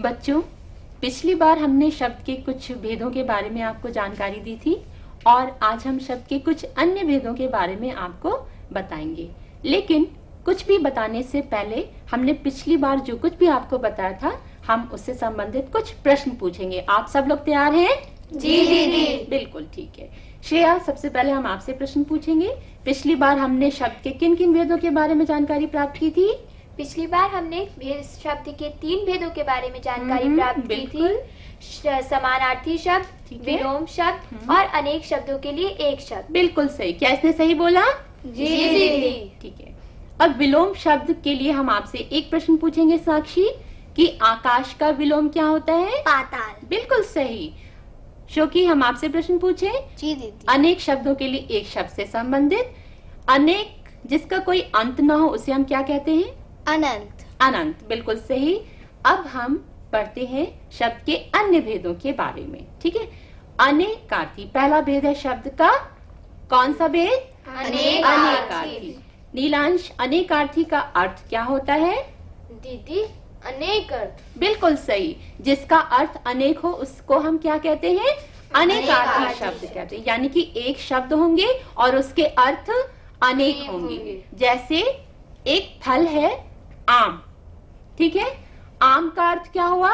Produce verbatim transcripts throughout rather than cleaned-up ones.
बच्चों, पिछली बार हमने शब्द के कुछ भेदों के बारे में आपको जानकारी दी थी और आज हम शब्द के कुछ अन्य भेदों के बारे में आपको बताएंगे। लेकिन कुछ भी बताने से पहले हमने पिछली बार जो कुछ भी आपको बताया था, हम उससे संबंधित कुछ प्रश्न पूछेंगे। आप सब लोग तैयार हैं? जी दीदी। बिल्कुल ठीक है। श्रेया, सबसे पहले हम आपसे प्रश्न पूछेंगे। पिछली बार हमने शब्द के किन किन भेदों के बारे में जानकारी प्राप्त की थी? पिछली बार हमने भेद शब्द के तीन भेदों के बारे में जानकारी प्राप्त की थी। समानार्थी शब्द, विलोम शब्द और अनेक शब्दों के लिए एक शब्द। बिल्कुल सही। क्या इसने सही बोला? जी दीदी। ठीक है। अब विलोम शब्द के लिए हम आपसे एक प्रश्न पूछेंगे साक्षी, कि आकाश का विलोम क्या होता है? पाताल। बिल्कुल सही। शोकी, हम आपसे प्रश्न पूछे? जी दीदी। अनेक शब्दों के लिए एक शब्द से संबंधित, अनेक जिसका कोई अंत न हो उसे हम क्या कहते हैं? अनंत। अनंत। बिल्कुल सही। अब हम पढ़ते हैं शब्द के अन्य भेदों के बारे में। ठीक है। अनेकार्थी पहला भेद है शब्द का। कौन सा भेद? अनेकार्थी। नीलांश, अनेकार्थी का अर्थ क्या होता है? दीदी, अनेक अर्थ। बिल्कुल सही। जिसका अर्थ अनेक हो उसको हम क्या कहते हैं? अनेकार्थी शब्द कहते हैं। यानी कि एक शब्द होंगे और उसके अर्थ अनेक होंगे। जैसे एक फल है आम, ठीक है। आम का अर्थ क्या हुआ?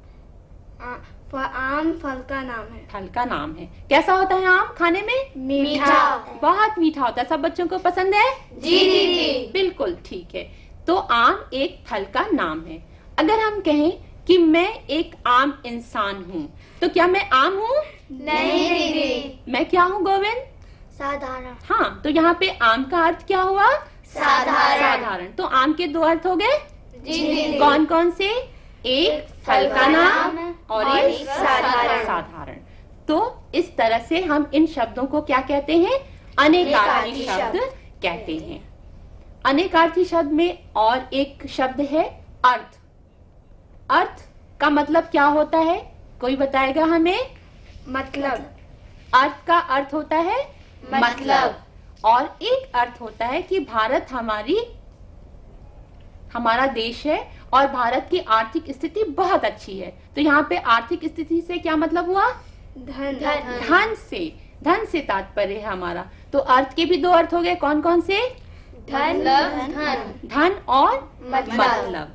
आ, आम फल का नाम है। फल का नाम है। कैसा होता है आम खाने में? मीठा। बहुत मीठा होता है। सब बच्चों को पसंद है? जी दीदी। बिल्कुल ठीक है। तो आम एक फल का नाम है। अगर हम कहें कि मैं एक आम इंसान हूँ, तो क्या मैं आम हूँ? नहीं दीदी। मैं क्या हूँ गोविंद? साधारण। हाँ, तो यहाँ पे आम का अर्थ क्या हुआ? साधारण। साधारण। तो आम के दो अर्थ हो गए। जी दीदी। कौन कौन से? एक फल का नाम और और एक एक साधारण। साधारण। तो इस तरह से हम इन शब्दों को क्या कहते हैं? अनेकार्थी शब्द कहते हैं। अनेकार्थी शब्द में और एक शब्द है अर्थ। अर्थ का मतलब क्या होता है? कोई बताएगा हमें? मतलब। अर्थ का अर्थ होता है मतलब। और एक अर्थ होता है कि भारत हमारी हमारा देश है और भारत की आर्थिक स्थिति बहुत अच्छी है। तो यहाँ पे आर्थिक स्थिति से क्या मतलब हुआ? धन। धन। धन से धन से तात्पर्य है हमारा। तो अर्थ के भी दो अर्थ हो गए। कौन कौन से? धन। धन। धन और मतलब। मतलब।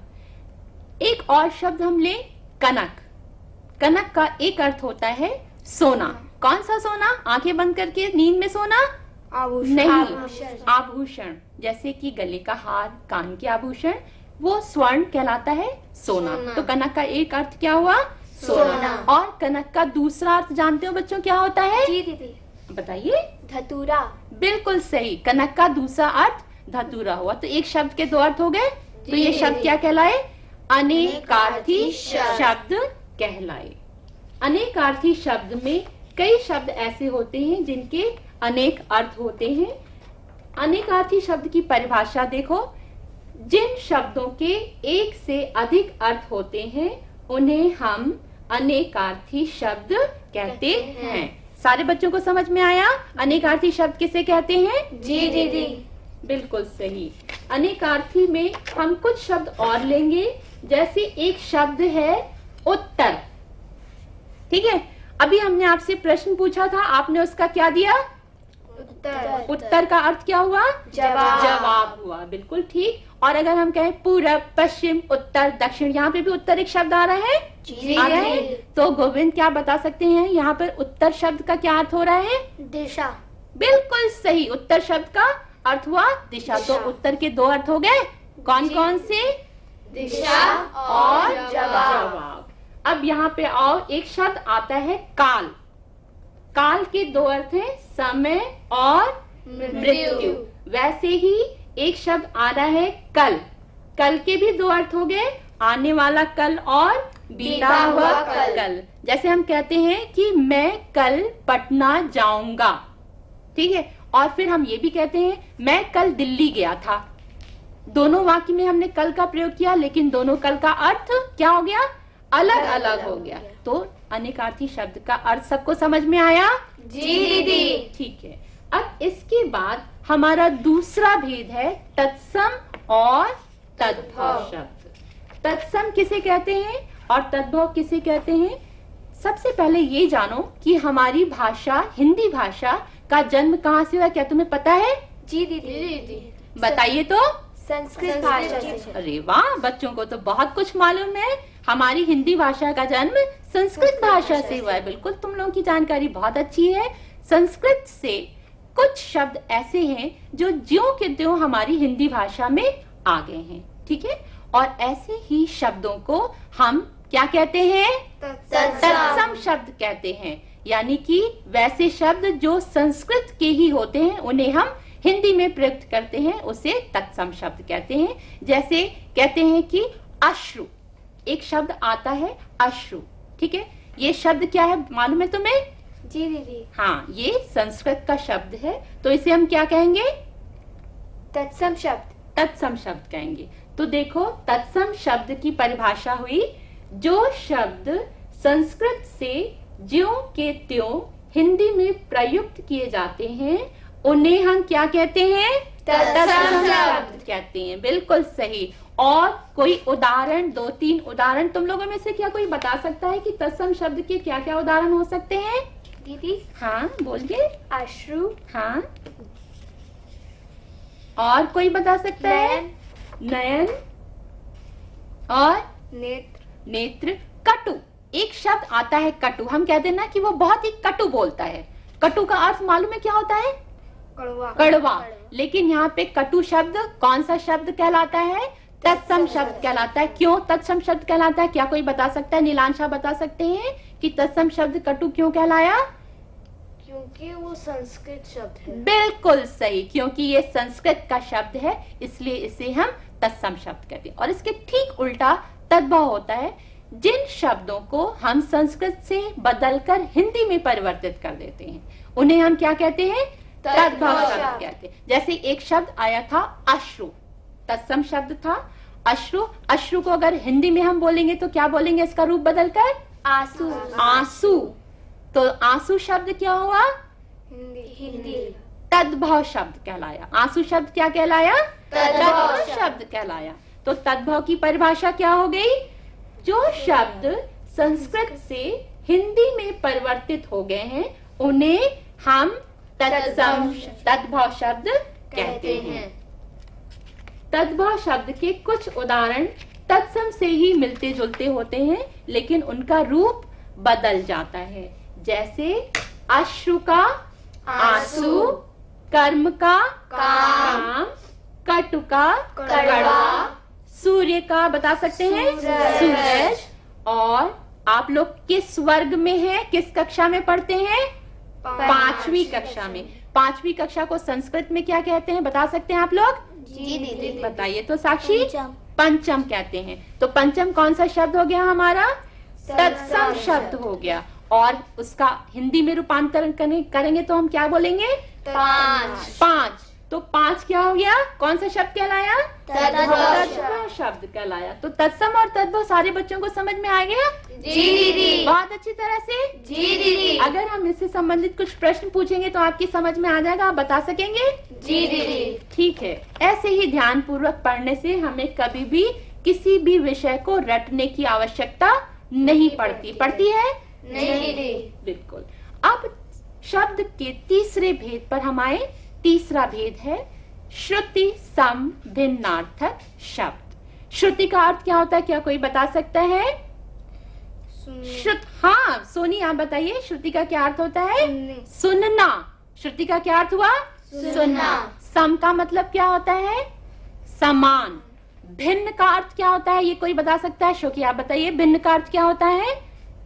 एक और शब्द हम ले, कनक। कनक का एक अर्थ होता है सोना। कौन सा सोना? आंखें बंद करके नींद में सोना? आभूषण। नहीं, आभूषण। जैसे कि गले का हार, कान के आभूषण, वो स्वर्ण कहलाता है सोना। सोना। तो कनक का एक अर्थ क्या हुआ? सोना। सोना। और कनक का दूसरा अर्थ जानते हो बच्चों क्या होता है? जी दीदी। बताइए। धतूरा। बिल्कुल सही। कनक का दूसरा अर्थ धतूरा हुआ। तो एक शब्द के दो अर्थ हो गए। तो ये शब्द क्या कहलाए? अनेकार्थी शब्द कहलाए। अनेकार्थी शब्द में कई शब्द ऐसे होते हैं जिनके अनेक अर्थ होते हैं। अनेकार्थी शब्द की परिभाषा देखो। जिन शब्दों के एक से अधिक अर्थ होते हैं उन्हें हम अनेकार्थी शब्द कहते हैं। सारे बच्चों को समझ में आया? अनेकार्थी शब्द किसे कहते हैं? जी दीदी। बिल्कुल सही। अनेकार्थी में हम कुछ शब्द और लेंगे। जैसे एक शब्द है उत्तर, ठीक है। अभी हमने आपसे प्रश्न पूछा था, आपने उसका क्या दिया? उत्तर। उत्तर का अर्थ क्या हुआ? जवाब। जवाब हुआ। बिल्कुल ठीक। और अगर हम कहें पूरब, पश्चिम, उत्तर, दक्षिण, यहाँ पे भी उत्तर एक शब्द आ रहा है। जी आ रहा है? दीदी। तो गोविंद क्या बता सकते हैं यहाँ पर उत्तर शब्द का क्या अर्थ हो रहा है? दिशा। बिल्कुल सही। उत्तर शब्द का अर्थ हुआ दिशा। तो दिशा। उत्तर के दो अर्थ हो गए। कौन कौन से? दिशा और जवाब। जवाब। अब यहाँ पे और एक शब्द आता है काल। काल के दो अर्थ हैं, समय और मृत्यु। वैसे ही एक शब्द आ रहा है कल। कल के भी दो अर्थ हो गए, आने वाला कल और बीता हुआ कल। कल जैसे हम कहते हैं कि मैं कल पटना जाऊंगा, ठीक है। और फिर हम ये भी कहते हैं मैं कल दिल्ली गया था। दोनों वाक्य में हमने कल का प्रयोग किया, लेकिन दोनों कल का अर्थ क्या हो गया? अलग अलग हो गया। तो अनेकार्थी शब्द का अर्थ सबको समझ में आया? जी दीदी। ठीक है। अब इसके बाद हमारा दूसरा भेद है तत्सम और तद्भव शब्द। तत्सम किसे कहते हैं? और तद्भव किसे कहते हैं? सबसे पहले ये जानो कि हमारी भाषा, हिंदी भाषा का जन्म कहाँ से हुआ, क्या तुम्हें पता है? जी दीदी। बताइए तो। संस्कृत भाषा से। अरे वाह, बच्चों को तो बहुत कुछ मालूम है। हमारी हिंदी भाषा का जन्म संस्कृत भाषा से हुआ है। बिल्कुल, तुम लोगों की जानकारी बहुत अच्छी है। संस्कृत से कुछ शब्द ऐसे हैं जो ज्यों के त्यों हमारी हिंदी भाषा में आ गए हैं, ठीक है। और ऐसे ही शब्दों को हम क्या कहते हैं? तत्सम शब्द कहते हैं। यानी कि वैसे शब्द जो संस्कृत के ही होते हैं उन्हें हम हिंदी में प्रयुक्त करते हैं, उसे तत्सम शब्द कहते हैं। जैसे कहते हैं कि अश्रु, एक शब्द आता है अश्रु, ठीक है। ये शब्द क्या है मालूम है तुम्हें? जी दीदी। हाँ, ये संस्कृत का शब्द है, तो इसे हम क्या कहेंगे? तत्सम शब्द। तत्सम शब्द कहेंगे। तो देखो, तत्सम शब्द की परिभाषा हुई, जो शब्द संस्कृत से ज्यों के त्यों हिंदी में प्रयुक्त किए जाते हैं उन्हें हम क्या कहते हैं? तत्सम शब्द कहते हैं। बिल्कुल सही। और कोई उदाहरण, दो तीन उदाहरण तुम लोगों में से क्या कोई बता सकता है कि तत्सम शब्द के क्या क्या उदाहरण हो सकते हैं? दीदी। हाँ बोलिए। अश्रु। हाँ, और कोई बता सकता है? नयन। और नेत्र। नेत्र। कटु, एक शब्द आता है कटु, हम कहते हैं ना कि वो बहुत ही कटु बोलता है। कटु का अर्थ मालूम है क्या होता है? कड़वा। कड़वा। लेकिन यहाँ पे कटु शब्द कौन सा शब्द कहलाता है? तत्सम शब्द कहलाता है। क्यों तत्सम शब्द कहलाता है, क्या कोई बता सकता है? नीलांशा बता सकते हैं कि तत्सम शब्द कटु क्यों कहलाया? क्योंकि वो संस्कृत शब्द है। बिल्कुल सही, क्योंकि ये संस्कृत का शब्द है, इसलिए इसे हम तत्सम शब्द कहते हैं। और इसके ठीक उल्टा तद्भव होता है, जिन शब्दों को हम संस्कृत से बदलकर हिंदी में परिवर्तित कर देते हैं उन्हें हम क्या कहते हैं? तद्भव शब्द कहते हैं। जैसे एक शब्द आया था अश्रु, तत्सम शब्द था अश्रु। अश्रु को अगर हिंदी में हम बोलेंगे तो क्या बोलेंगे इसका रूप बदलकर? आंसू। आंसू। तो आंसू शब्द क्या हुआ? हिंदी। तद्भव शब्द कहलाया। आंसू शब्द क्या कहलाया? तद्भव शब्द कहलाया। तो तद्भव की परिभाषा क्या हो गई? जो शब्द संस्कृत से हिंदी में परिवर्तित हो गए हैं उन्हें हम तत्सम तद्भव शब्द कहते हैं। तद्भव शब्द के कुछ उदाहरण तत्सम से ही मिलते जुलते होते हैं, लेकिन उनका रूप बदल जाता है। जैसे अश्रु का आंसू, कर्म का काम, कटु का कड़वा, सूर्य का बता सकते हैं सूरज। और आप लोग किस वर्ग में हैं, किस कक्षा में पढ़ते हैं? पांचवी कक्षा में। पांचवी कक्षा को संस्कृत में क्या कहते हैं बता सकते हैं आप लोग? जी दीदी। बताइए तो साक्षी। पंचम कहते हैं। तो पंचम कौन सा शब्द हो गया हमारा? तत्सम शब्द हो गया। और उसका हिंदी में रूपांतरण करेंगे तो हम क्या बोलेंगे? पांच। पांच। तो पांच क्या हो गया? कौन सा शब्द कहलाया? तद्भव शब्द कहलाया। तो तत्सम और तद्भव सारे बच्चों को समझ में आ गया? जी दीदी। बहुत अच्छी तरह से। जी दीदी। अगर हम इससे संबंधित कुछ प्रश्न पूछेंगे तो आपकी समझ में आ जाएगा, आप बता सकेंगे? जी दीदी। ठीक है। ऐसे ही ध्यान पूर्वक पढ़ने से हमें कभी भी किसी भी विषय को रटने की आवश्यकता नहीं पड़ती। पड़ती है? नहीं दीदी। बिल्कुल। अब शब्द के तीसरे भेद पर हम आए। तीसरा भेद है श्रुति सम भिन्नार्थक शब्द। श्रुति का अर्थ क्या होता है, क्या कोई बता सकता है? श्रुत हाँ सोनी आप बताइए, श्रुति का क्या अर्थ होता है? सुनना। श्रुति का क्या अर्थ हुआ? सुनना। सम का मतलब क्या होता है? समान। भिन्न का अर्थ क्या होता है, ये कोई बता सकता है? शोकी आप बताइए, भिन्न का अर्थ क्या होता है?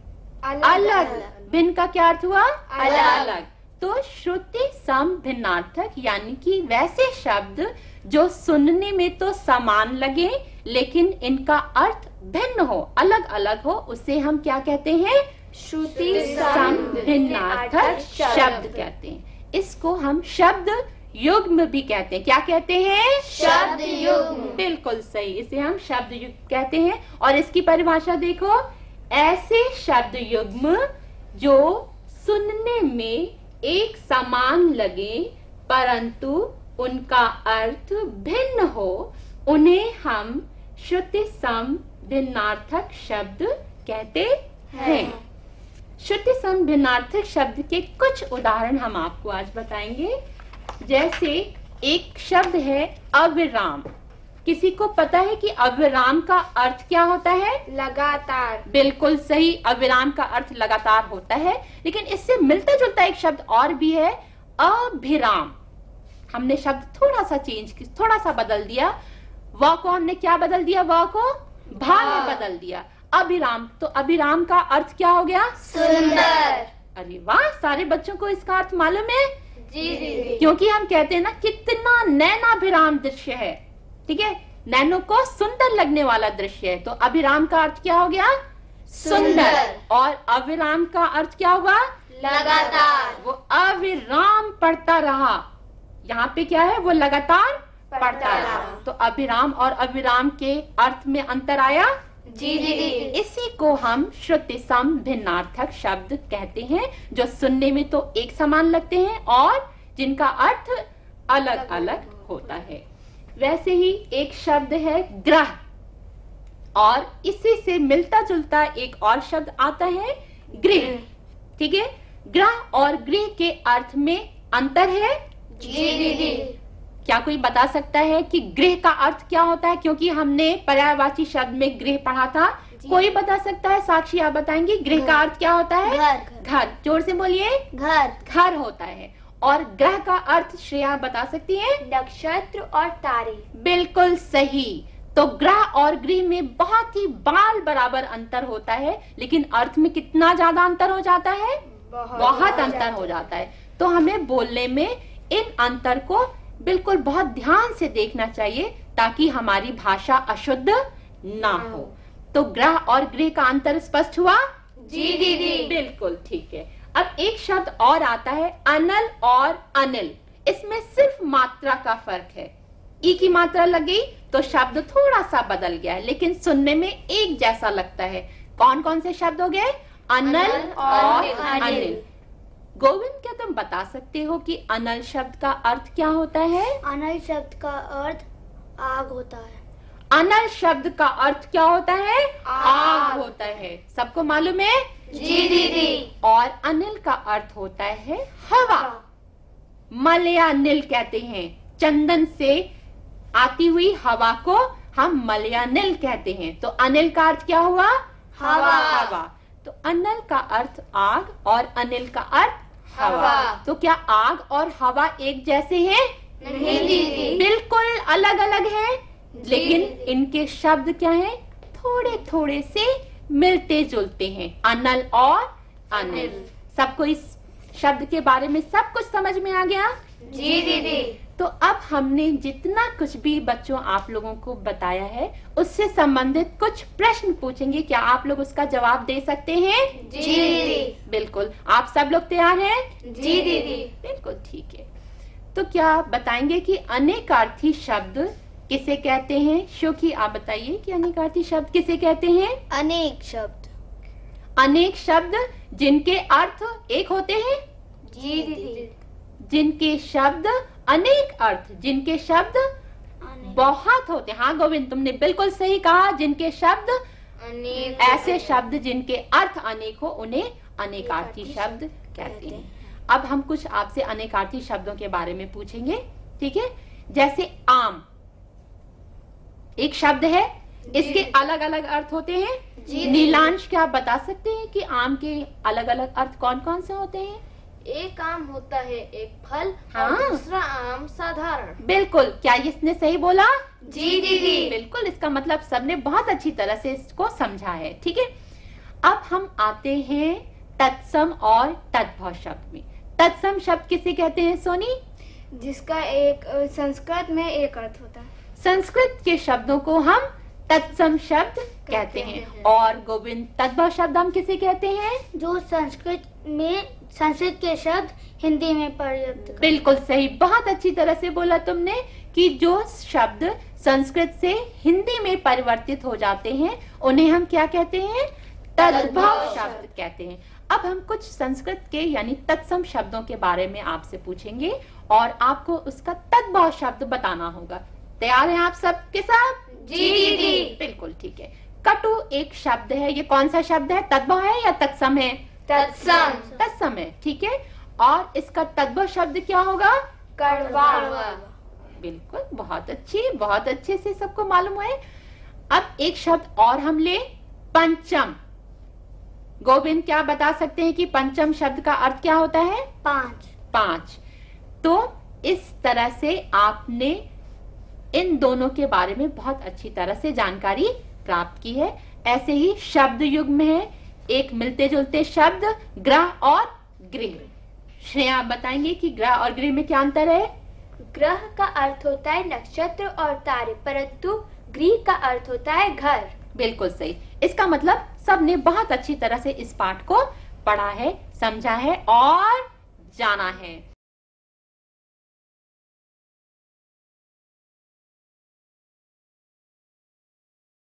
अलग। भिन्न का क्या अर्थ हुआ? अलग अलग। तो श्रुति सम भिन्नार्थक यानी कि वैसे शब्द जो सुनने में तो समान लगे लेकिन इनका अर्थ भिन्न हो, अलग अलग हो, उसे हम क्या कहते हैं? श्रुति सम भिन्नार्थक शब्द कहते हैं। इसको हम शब्द युग्म भी कहते हैं। क्या कहते हैं? शब्द युग्म। बिल्कुल सही, इसे हम शब्द युग्म कहते हैं। और इसकी परिभाषा देखो, ऐसे शब्द युग्म जो सुनने में एक समान लगे परंतु उनका अर्थ भिन्न हो, उन्हें हम श्रुति सम भिन्नार्थक शब्द कहते हैं। श्रुति सम भिन्नार्थक शब्द के कुछ उदाहरण हम आपको आज बताएंगे। जैसे एक शब्द है अविराम। किसी को पता है कि अविराम का अर्थ क्या होता है? लगातार। बिल्कुल सही, अविराम का अर्थ लगातार होता है। लेकिन इससे मिलता जुलता एक शब्द और भी है, अभिराम। हमने शब्द थोड़ा सा चेंज, थोड़ा सा बदल दिया। व को हमने क्या बदल दिया? व को भा में बदल दिया। अभिराम, तो अभिराम का अर्थ क्या हो गया? सुंदर। अरे वाह, सारे बच्चों को इसका अर्थ मालूम है? जी जी। क्योंकि हम कहते हैं ना कितना नैनाभिराम दृश्य है, ठीक है, नैनो को सुंदर लगने वाला दृश्य है। तो अभिराम का अर्थ क्या हो गया? सुंदर। और अविराम का अर्थ क्या हुआ? लगातार। वो अविराम पढ़ता रहा। यहाँ पे क्या है? वो लगातार पढ़ता रहा। तो अभिराम और अविराम के अर्थ में अंतर आया? जी जी जी। इसी को हम श्रुति सम भिन्नार्थक शब्द कहते हैं, जो सुनने में तो एक समान लगते हैं और जिनका अर्थ अलग अलग होता है। वैसे ही एक शब्द है ग्रह, और इसी से मिलता जुलता एक और शब्द आता है गृह, ठीक है। ग्रह और गृह के अर्थ में अंतर है? जी जी जी। क्या कोई बता सकता है कि गृह का अर्थ क्या होता है? क्योंकि हमने पर्यायवाची शब्द में गृह पढ़ा था। कोई बता सकता है? साक्षी आप बताएंगे गृह का अर्थ क्या होता है? घर। घर, जोर से बोलिए। घर। घर होता है। और ग्रह का अर्थ श्रेया बता सकती है? नक्षत्र और तारे। बिल्कुल सही। तो ग्रह और गृह में बहुत ही बाल बराबर अंतर होता है, लेकिन अर्थ में कितना ज्यादा अंतर हो जाता है? बहुत, बहुत अंतर हो जाता है। तो हमें बोलने में इन अंतर को बिल्कुल बहुत ध्यान से देखना चाहिए, ताकि हमारी भाषा अशुद्ध ना हो। तो ग्रह और गृह का अंतर स्पष्ट हुआ? जी दीदी। बिल्कुल ठीक है। अब एक शब्द और आता है अनल और अनिल। इसमें सिर्फ मात्रा का फर्क है। ई की मात्रा लग गई तो शब्द थोड़ा सा बदल गया है, लेकिन सुनने में एक जैसा लगता है। कौन कौन से शब्द हो गए? अनल और अनिल। गोविंद, क्या तुम बता सकते हो कि अनल शब्द का अर्थ क्या होता है? अनल शब्द का अर्थ आग होता है। अनल शब्द का अर्थ क्या होता है? आग, आग होता है। सबको मालूम है? जी दीदी। और अनिल का अर्थ होता है हवा। मलयानिल कहते हैं। चंदन से आती हुई हवा को हम मलयानिल कहते हैं। तो अनिल का अर्थ क्या हुआ? हवा। हवा। तो अनल का अर्थ आग और अनिल का अर्थ हवा। हवा। तो क्या आग और हवा एक जैसे हैं? नहीं दीदी। बिल्कुल अलग अलग हैं, लेकिन इनके शब्द क्या हैं? थोड़े थोड़े से मिलते जुलते हैं। अनल और अनिल। सबको इस शब्द के बारे में सब कुछ समझ में आ गया? जी दीदी। तो अब हमने जितना कुछ भी बच्चों आप लोगों को बताया है, उससे संबंधित कुछ प्रश्न पूछेंगे। क्या आप लोग उसका जवाब दे सकते हैं? जी दीदी। बिल्कुल। आप सब लोग तैयार हैं? जी दीदी। बिल्कुल ठीक है। तो क्या बताएंगे कि अनेकार्थी शब्द किसे कहते हैं? शोखी, आप बताइए कि अनेकार्थी शब्द किसे कहते हैं? अनेक शब्द। अनेक शब्द जिनके अर्थ एक होते हैं। जी दीदी। जिनके शब्द अनेक अर्थ, जिनके शब्द बहुत होते हैं। हाँ गोविंद, तुमने बिल्कुल सही कहा। जिनके शब्द अनेक। ऐसे शब्द जिनके अर्थ अनेक हो, उन्हें अनेकार्थी शब्द कहते हैं। अब हम कुछ आपसे अनेकार्थी शब्दों के बारे में पूछेंगे, ठीक है। जैसे आम एक शब्द है, इसके अलग अलग अर्थ होते हैं। नीलांश, क्या आप बता सकते हैं कि आम के अलग अलग अर्थ कौन कौन से होते हैं? एक आम होता है एक फल, हाँ। और दूसरा आम साधारण। बिल्कुल। क्या इसने सही बोला? जी दीदी। बिल्कुल। इसका मतलब सबने बहुत अच्छी तरह से इसको समझा है, ठीक है। अब हम आते हैं तत्सम और तद्भव शब्द में। तत्सम शब्द किसे कहते हैं सोनी? जिसका एक संस्कृत में एक अर्थ होता है। संस्कृत के शब्दों को हम तत्सम शब्द कहते हैं। और गोविंद, तद्भव शब्द हम किसे कहते हैं? जो संस्कृत में संस्कृत के शब्द हिंदी में परिवर्तित। बिल्कुल सही। बहुत अच्छी तरह से बोला तुमने कि जो शब्द संस्कृत से हिंदी में परिवर्तित हो जाते हैं, उन्हें हम क्या कहते हैं? तद्भव शब्द कहते हैं। अब हम कुछ संस्कृत के यानी तत्सम शब्दों के बारे में आपसे पूछेंगे और आपको उसका तद्भव शब्द बताना होगा। तैयार हैं आप सब के सब? जी दीदी। बिल्कुल ठीक है। कटु एक शब्द है, ये कौन सा शब्द है? तद्भव है या तत्सम है? तत्सम। तत्सम है, ठीक है। और इसका तद्भव शब्द क्या होगा? कड़वा। बिल्कुल, बहुत अच्छी, बहुत अच्छे से सबको मालूम है। अब एक शब्द और हम ले, पंचम। गोविंद क्या बता सकते हैं कि पंचम शब्द का अर्थ क्या होता है? पांच। पांच। तो इस तरह से आपने इन दोनों के बारे में बहुत अच्छी तरह से जानकारी प्राप्त की है। ऐसे ही शब्द युग में है एक मिलते जुलते शब्द ग्रह और गृह। श्रेया आप बताएंगे कि ग्रह और गृह में क्या अंतर है? ग्रह का अर्थ होता है नक्षत्र और तारे, परंतु गृह का अर्थ होता है घर। बिल्कुल सही। इसका मतलब सबने बहुत अच्छी तरह से इस पाठ को पढ़ा है, समझा है और जाना है।